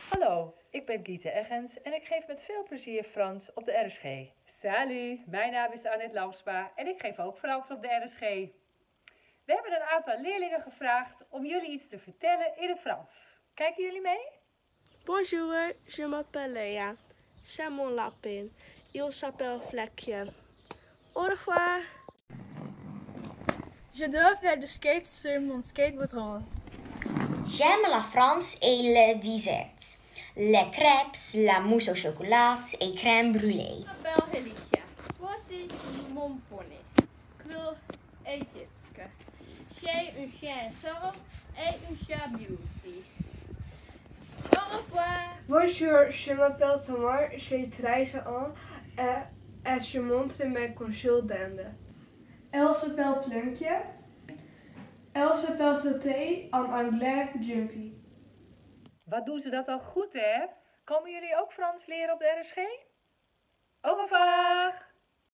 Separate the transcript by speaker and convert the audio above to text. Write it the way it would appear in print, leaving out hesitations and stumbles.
Speaker 1: Hallo, ik ben Giete Eggens en ik geef met veel plezier Frans op de RSG.
Speaker 2: Salut, mijn naam is Annette Lamsma en ik geef ook Frans op de RSG. We hebben een aantal leerlingen gevraagd om jullie iets te vertellen in het Frans.
Speaker 1: Kijken jullie mee?
Speaker 3: Bonjour, je m'appelle Léa. C'est mon lapin. Il s'appelle Vlekje. Au revoir.
Speaker 4: Je dois faire du skate sur mon skateboard rose.
Speaker 5: J'aime la France et le dessert. Les crêpes, la mousse au chocolat et crème brûlée.
Speaker 4: Ik ben Helicia. Voici mon poney. Ik wil etitske. J'ai un chien sort et un chat beauty. Au revoir.
Speaker 6: Bonjour, je m'appelle Tamar, j'ai 13 ans et je montre mes consoles d'Inde. Elle s'appelle Plunkje. Elle s'appelle sauter en anglais jumpy.
Speaker 2: Wat doen ze dat al goed, hè?
Speaker 1: Komen jullie ook Frans leren op de RSG?